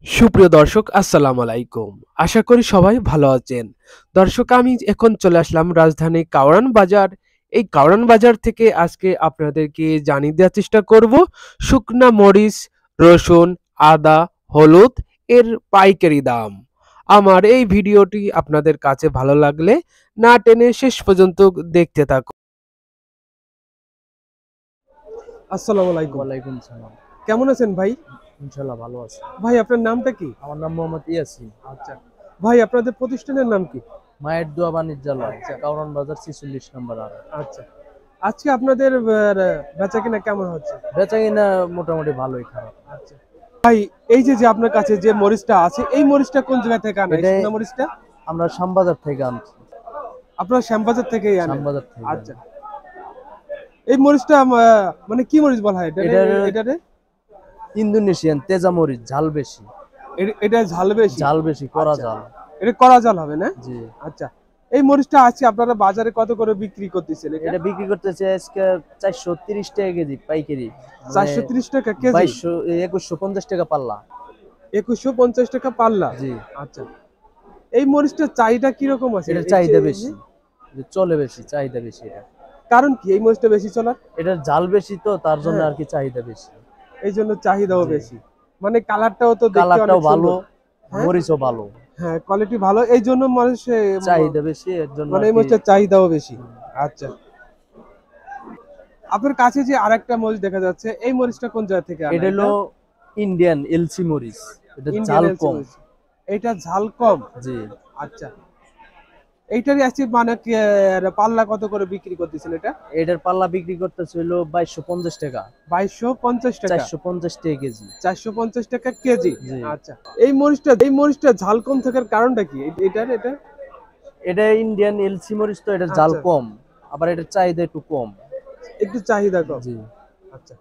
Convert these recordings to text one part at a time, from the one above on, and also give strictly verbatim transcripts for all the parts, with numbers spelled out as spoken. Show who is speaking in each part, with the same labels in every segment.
Speaker 1: সুপ্রিয় দর্শক আসসালামু আলাইকুম। আশা করি সবাই ভালো আছেন। দর্শক আমি এখন চলে আসলাম রাজধানী কাওরান বাজার। এই কাওরান বাজার থেকে আজকে আপনাদেরকে জানিয়ে দেওয়ার চেষ্টা করব শুকনা মরিচ, রসুন, আদা, হলুদ এর পাইকারি দাম। আমার এই ভিডিওটি আপনাদের কাছে ভালো লাগলে না টেনে শেষ পর্যন্ত দেখতে থাকুন। আসসালামু আলাইকুম।
Speaker 2: ওয়ালাইকুম সালাম।
Speaker 1: কেমন আছেন ভাই?
Speaker 2: ইনশাআল্লাহ ভালো আছি।
Speaker 1: ভাই আপনার নামটা কি?
Speaker 2: আমার নাম মোহাম্মদ ইয়াসিন।
Speaker 1: আচ্ছা। ভাই আপনাদের প্রতিষ্ঠানের নাম কি?
Speaker 2: মায়ের দোয়া বাণিজ্যালয়,
Speaker 1: আচ্ছা।
Speaker 2: কারওয়ান বাজার ছেচল্লিশ নম্বর আর।
Speaker 1: আচ্ছা। আজকে আপনাদের আহ, বেচাকেনা কেমন হচ্ছে?
Speaker 2: বেচা কিনা মোটামুটি ভালোই, খারাপ।
Speaker 1: আচ্ছা। ভাই এই যে যে আপনার কাছে যে মরিচটা আছে এই মরিচটা কোন জায়গা থেকে আনা? এই
Speaker 2: এটা
Speaker 1: শুকনা মরিচটা
Speaker 2: আমরা শ্যামবাজার থেকে আনছি।
Speaker 1: আপনারা শ্যামবাজার থেকেই আনেন?
Speaker 2: শ্যামবাজার থেকে।
Speaker 1: আচ্ছা। এই মরিচটা আহ, মানে কি মরিচ বলা হয় এটা?
Speaker 2: এটার-
Speaker 1: এটারে
Speaker 2: ইন্দোনেশিয়ান তেজা মরিচ, ঝাল বেশি।
Speaker 1: এ- এটা ঝাল বেশি?
Speaker 2: ঝাল বেশি, কড়া
Speaker 1: আচ্ছা।
Speaker 2: ঝাল।
Speaker 1: এটা কড়া ঝাল হবে না?
Speaker 2: জি।
Speaker 1: আচ্ছা। এই মরিচটা আছে আপনারা বাজারে কত করে বিক্রি করতেছেন এটা?
Speaker 2: এটা বিক্রি করতেছে আজকে চারশো তিরিশ টাকা কেজি পাইকারি।
Speaker 1: চারশো তিরিশ টাকা কেজি?
Speaker 2: বাইশশো একুশশো পঞ্চাশ টাকা পাল্লা।
Speaker 1: একুশশো পঞ্চাশ টাকা পাল্লা?
Speaker 2: জি।
Speaker 1: আচ্ছা। এই মরিচটার চাহিদা কিরকম আছে?
Speaker 2: এটার
Speaker 1: এই
Speaker 2: চাহিদা
Speaker 1: যে-
Speaker 2: বেশি, চলে বেশি, চাহিদা বেশি। এটা
Speaker 1: কারণ কি এই মরিচটা বেশি চলার?
Speaker 2: এটার জাল বেশি, তো তার জন্য
Speaker 1: হ্যাঁ।
Speaker 2: আর কি চাহিদা বেশি।
Speaker 1: এই জন্য চাহিদাও
Speaker 2: জি।
Speaker 1: বেশি। মানে কালারটাও তো দেখতে
Speaker 2: কালারটাও
Speaker 1: অনেক
Speaker 2: ভালো,
Speaker 1: সুন্দর। হ্যাঁ?
Speaker 2: মরিচও ভালো,
Speaker 1: হ্যাঁ, কোয়ালিটি ভালো এই জন্য মানুষ এ,
Speaker 2: চাহিদা বেশি, এর জন্য
Speaker 1: মানে
Speaker 2: আর
Speaker 1: এই
Speaker 2: কি।
Speaker 1: মরিচটার চাহিদাও বেশি। আচ্ছা। আপনার কাছে যে আরেকটা মরিচ দেখা যাচ্ছে এই মরিচটা কোন জায়গা থেকে আনা?
Speaker 2: এটা হলো ইন্ডিয়ান এলসি মরিচ, এটা
Speaker 1: ইন্ডিয়ান
Speaker 2: ঝাল
Speaker 1: এলচি
Speaker 2: কম।
Speaker 1: মরিচ। এইটা ঝাল কম?
Speaker 2: জি।
Speaker 1: আচ্ছা। এইটারই আছে মানে কি, আহ, পাল্লা কত করে বিক্রি করতেছেন এটা?
Speaker 2: এটার পাল্লা বিক্রি করতেছে হলো বাইশশো পঞ্চাশ টাকা।
Speaker 1: বাইশশো পঞ্চাশ টাকা?
Speaker 2: চারশো পঞ্চাশ টাকা কেজি।
Speaker 1: চারশো পঞ্চাশ টাকা কেজি?
Speaker 2: জি।
Speaker 1: আচ্ছা। এই মরিচটা এই মরিচটা ঝাল কম থাকার কারণটা কি এ- এটার এটা?
Speaker 2: এটা ইন্ডিয়ান এলসি মরিচ, তো এটা জাল
Speaker 1: আচ্ছা।
Speaker 2: কম, আবার এটার চাহিদা একটু কম।
Speaker 1: একটু চাহিদা কম?
Speaker 2: জি।
Speaker 1: আচ্ছা।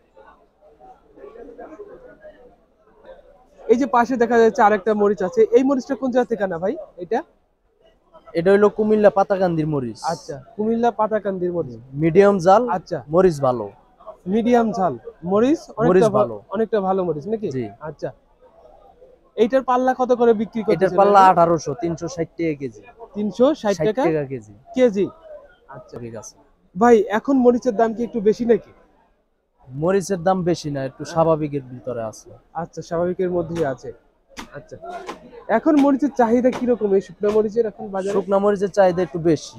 Speaker 1: এই যে পাশে দেখা যাচ্ছে আরেকটা মরিচ আছে এই মরিচটা কোন জায়গা থেকে আনা ভাই এটা?
Speaker 2: এটা হলো কুমিল্লা পাতাকান্দির মরিচ।
Speaker 1: আচ্ছা, কুমিল্লা পাতাকান্দির মরিচ।
Speaker 2: মিডিয়াম জাল,
Speaker 1: আচ্ছা।
Speaker 2: মরিচ ভালো।
Speaker 1: মিডিয়াম ঝাল মরিচ, অনেকটা
Speaker 2: মরিচ
Speaker 1: ভালো,
Speaker 2: ভালো।
Speaker 1: অনেকটা ভালো মরিচ নাকি?
Speaker 2: জি।
Speaker 1: আচ্ছা। এইটার পাল্লা কত করে বিক্রি
Speaker 2: এটার
Speaker 1: করতেছেন?
Speaker 2: পাল্লা আঠারোশো, তিনশো ষাট টাকা কেজি।
Speaker 1: তিনশো ষাট
Speaker 2: ষাট
Speaker 1: টাকা
Speaker 2: টাকা কেজি।
Speaker 1: কেজি? আচ্ছা।
Speaker 2: ঠিক আছে।
Speaker 1: ভাই এখন মরিচের দাম কি একটু বেশি নাকি?
Speaker 2: মরিচের দাম বেশি না, একটু স্বাভাবিকের ভিতরে আছে।
Speaker 1: আচ্ছা, স্বাভাবিকের মধ্যেই আছে। আচ্ছা। এখন মরিচের চাহিদা কিরকম এই শুকনো মরিচের এখন বাজারে?
Speaker 2: শুকনা মরিচের চাহিদা একটু বেশি।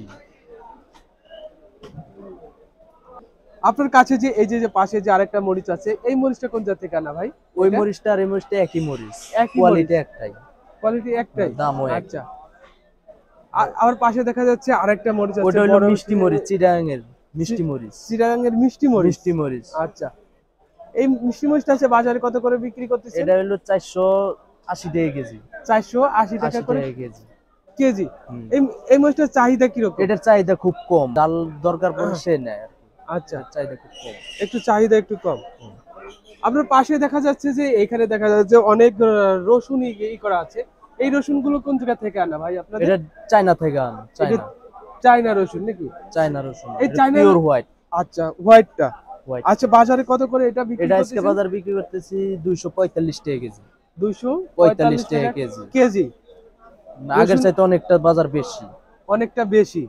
Speaker 1: আপনার কাছে যে এই যে যে পাশে যে আরেকটা মরিচ আছে এই মরিচটা কোন জায়গা থেকে আনা ভাই?
Speaker 2: ওই
Speaker 1: এটা?
Speaker 2: মরিচটা আর এই মরিচটা একই মরিচ,
Speaker 1: একই
Speaker 2: কোয়ালিটি
Speaker 1: মরিচ?
Speaker 2: একটাই,
Speaker 1: কোয়ালিটি একটাই?
Speaker 2: দামও এক।
Speaker 1: আচ্ছা। আর আবার পাশে দেখা যাচ্ছে আরেকটা মরিচ আছে
Speaker 2: ওটা হলো
Speaker 1: বড়
Speaker 2: মিষ্টি মরিচ, চিটাগাং এর মিষ্টি মরিচ।
Speaker 1: চিটাগাঙ্গের মিষ্টি মরিচ?
Speaker 2: মিষ্টি মরিচ।
Speaker 1: আচ্ছা। এই মিষ্টি মরিচটা আছে বাজারে কত করে বিক্রি করতেছেন?
Speaker 2: এটা হলো চারশো আশি টাকা কেজি।
Speaker 1: চারশো আশি টাকা
Speaker 2: আশি
Speaker 1: করে
Speaker 2: টাকা কেজি।
Speaker 1: কেজি?
Speaker 2: হুম।
Speaker 1: এই এই মরিচটার চাহিদা কিরকম?
Speaker 2: এটার চাহিদা খুব কম, ডাল দরকার পড়ে সে নেয় আর কি।
Speaker 1: আচ্ছা।
Speaker 2: এটার চাহিদা খুব কম।
Speaker 1: একটু চাহিদা একটু কম। আপনার পাশে দেখা যাচ্ছে যে এখানে দেখা যাচ্ছে অনেক আহ, রসুন ই ই করা আছে এই রসুন গুলো কোন জায়গা থেকে আনা ভাই আপনাদের?
Speaker 2: এটা চায়না থেকে আন, চায়না।
Speaker 1: চায়না রসুন নাকি?
Speaker 2: চায়না রসুন,
Speaker 1: এই চায়না
Speaker 2: পিওর হোয়াইট।
Speaker 1: আচ্ছা, হোয়াইটটা।
Speaker 2: হোয়াইট।
Speaker 1: আচ্ছা, বাজারে কত করে এটা বিক্রি
Speaker 2: এটা আজকে
Speaker 1: করতেছেন?
Speaker 2: বাজার বিক্রি করতেছি দুইশো পঁয়তাল্লিশ টাকা কেজি।
Speaker 1: দুইশো
Speaker 2: পঁয়তাল্লিশ টাকা কেজি।
Speaker 1: কেজি?
Speaker 2: আগের
Speaker 1: রসুন-
Speaker 2: চাইতে অনেকটা বাজার বেশি।
Speaker 1: অনেকটা বেশি?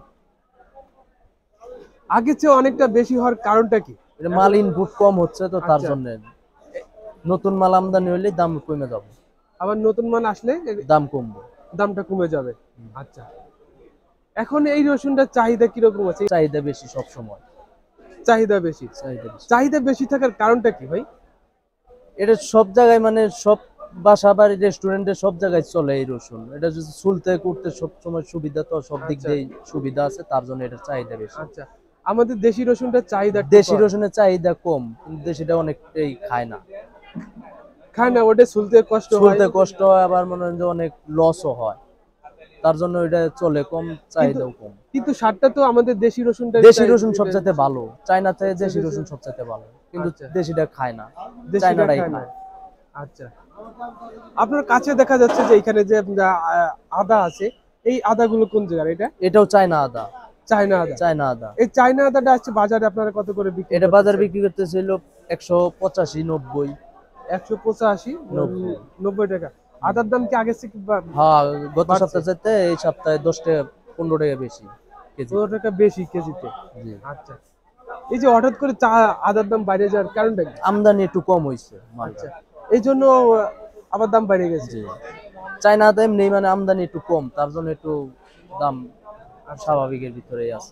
Speaker 1: আগের চেয়ে অনেকটা বেশি হওয়ার কারণটা কি?
Speaker 2: এটা মাল ইনপুট কম হচ্ছে, তো তার
Speaker 1: আচ্ছা।
Speaker 2: জন্য নতুন মাল আমদানি হলে দাম কমে যাবে।
Speaker 1: আবার নতুন মাল আসলে এর
Speaker 2: দাম কমবে।
Speaker 1: দামটা কমে যাবে। আচ্ছা। এখন এই রসুনটার চাহিদা কিরকম আছে?
Speaker 2: চাহিদা বেশি সব সময়।
Speaker 1: চাহিদা বেশি?
Speaker 2: চাহিদা বেশি।
Speaker 1: চাহিদা বেশি থাকার কারণটা কি ভাই?
Speaker 2: এটা সব জায়গায়, মানে সব বাসা বাড়ি রেস্টুরেন্টে সব জায়গায় চলে এই রসুন। এটা যদি চুলতে করতে সব সময় সুবিধা, তো সব দিক
Speaker 1: আচ্ছা।
Speaker 2: দিয়ে সুবিধা আছে, তার জন্য এটার চাহিদা বেশি।
Speaker 1: আচ্ছা। আমাদের দেশি রসুনটার চাহিদা একটু
Speaker 2: দেশি
Speaker 1: কম।
Speaker 2: রসুনের চাহিদা কম, কিন্তু দেশিটা অনেকটাই খায় না।
Speaker 1: খায় না, ওটা চুলতে কষ্ট হয়।
Speaker 2: চুলতে কষ্ট হয়, আবার মনে হয় যে অনেক লসও হয়, তার জন্য এটা চলে কম, চাহিদাও কম।
Speaker 1: কিন্তু স্বাদটা তো আমাদের দেশি রসুনটা।
Speaker 2: দেশি রসুন সবচেয়ে ভালো, চায়না থেকে দেশি রসুন সবচেয়ে ভালো, কিন্তু
Speaker 1: আচ্ছা।
Speaker 2: দেশিটা খায় না,
Speaker 1: দেশিটা
Speaker 2: চায়নাটাই
Speaker 1: খায় না।
Speaker 2: খায়।
Speaker 1: আচ্ছা। আপনার কাছে দেখা যাচ্ছে যে এখানে যে আহ, আদা আছে এই আদাগুলো কোন জায়গার এটা?
Speaker 2: এটাও চায়না আদা।
Speaker 1: চায়না আদা?
Speaker 2: চায়না আদা।
Speaker 1: এই চায়না আদাটা আছে বাজারে আপনারা কত করে বিক্রি
Speaker 2: এটা বাজার
Speaker 1: করতেছেন?
Speaker 2: বিক্রি করতেছিল একশো পঁচাশি, নব্বই।
Speaker 1: একশো পঁচাশি
Speaker 2: নব্বই।
Speaker 1: নব্বই টাকা। আদার দাম কি আগের থেকে বা-
Speaker 2: হ্যাঁ, গত
Speaker 1: বাড়ছে?
Speaker 2: সপ্তাহে চাইতে এই সপ্তাহে দশ টাকা পনেরো টাকা বেশি কেজি।
Speaker 1: পনেরো টাকা বেশি কেজিতে।
Speaker 2: জি।
Speaker 1: আচ্ছা, এই যে হঠাৎ করে চা আদার দাম বাইরে যাওয়ার কারণটা কি?
Speaker 2: আমদানি একটু কম হয়েছে মালটা।
Speaker 1: আচ্ছা, এই জন্য আবার দাম বেড়ে গেছে।
Speaker 2: জি। চায়না তো এমনি মানে আমদানি একটু কম, তার জন্য একটু দাম স্বাভাবিকের ভিতরেই আছে।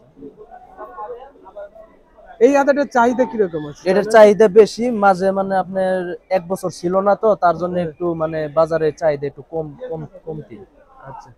Speaker 1: এই আদাটার চাহিদা কিরকম আছে
Speaker 2: এটার
Speaker 1: চায়নাতে?
Speaker 2: চাহিদা বেশি, মাঝে মানে আপনার এক বছর ছিল না তো, তার জন্য
Speaker 1: হ্যাঁ।
Speaker 2: একটু মানে বাজারে চাহিদা একটু কম কম কমতি।
Speaker 1: আচ্ছা,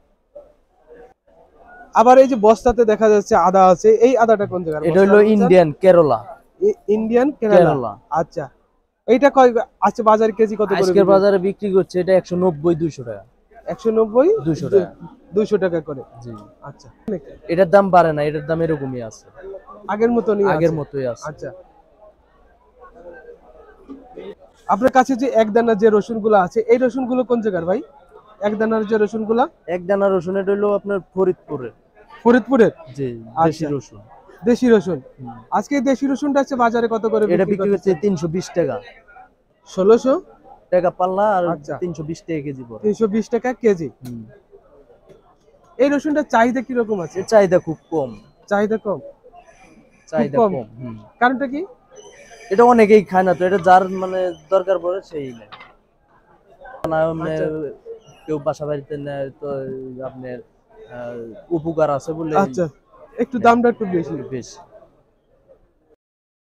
Speaker 1: আবার এই যে বস্তাতে দেখা যাচ্ছে আদা আছে, এই আদাটা কোন জায়গার
Speaker 2: এটা
Speaker 1: বস্তা
Speaker 2: হলো
Speaker 1: বলছেন?
Speaker 2: ইন্ডিয়ান কেরলা।
Speaker 1: ই- ইন্ডিয়ান কেরালা।
Speaker 2: কেরলা
Speaker 1: আচ্ছা, এইটা কয় আছে বাজার কেজি কত করে
Speaker 2: আজকের
Speaker 1: বিক্রি?
Speaker 2: বাজারে বিক্রি করছে এটা একশো নব্বই দুইশো টাকা।
Speaker 1: একশো নব্বই
Speaker 2: দুইশো টাকা।
Speaker 1: দুইশো টাকা করে।
Speaker 2: জি।
Speaker 1: আচ্ছা,
Speaker 2: এটার দাম বাড়ে না, এটার দাম এরকমই আছে,
Speaker 1: আগের মতনই
Speaker 2: আগের
Speaker 1: আছে।
Speaker 2: মতোই আছে।
Speaker 1: আচ্ছা, আপনার কাছে যে এক দানা যে রসুনগুলো আছে, এই রসুনগুলো কোন জায়গার ভাই? এক দানার যে রসুনগুলো
Speaker 2: এক দানা রসুন এটা হলো আপনার ফরিদপুরে।
Speaker 1: ফরিদপুরের।
Speaker 2: জি, দেশি
Speaker 1: আচ্ছা,
Speaker 2: রসুন।
Speaker 1: দেশি রসুন। আজকে এই দেশি রসুনটা আছে বাজারে কত করে
Speaker 2: এটা
Speaker 1: বিক্রি
Speaker 2: বিক্রি করছে
Speaker 1: করতেছেন?
Speaker 2: তিনশো বিশ টাকা
Speaker 1: ষোলোশো
Speaker 2: টাকা পাল্লা, আর
Speaker 1: আচ্ছা,
Speaker 2: তিনশো বিশ টাকা কেজি পড়ে।
Speaker 1: তিনশো বিশ টাকা কেজি।
Speaker 2: হুম।
Speaker 1: এই রসুনটার চাহিদা কিরকম আছে?
Speaker 2: এর চাহিদা খুব কম।
Speaker 1: চাহিদা কম? খুব
Speaker 2: চাহিদা
Speaker 1: কম।
Speaker 2: কম। হুম।
Speaker 1: কারণটা কি?
Speaker 2: এটা অনেকেই খায় না তো, এটা যার মানে দরকার পড়ে সেই নেয় না। এমনি
Speaker 1: আচ্ছা,
Speaker 2: কেউ বাসা বাড়িতে নেয় তো আপনার আহ, উপকার আছে বলে
Speaker 1: আচ্ছা, একটু
Speaker 2: নেয়।
Speaker 1: দামটা একটু বেশি।
Speaker 2: একটু বেশি।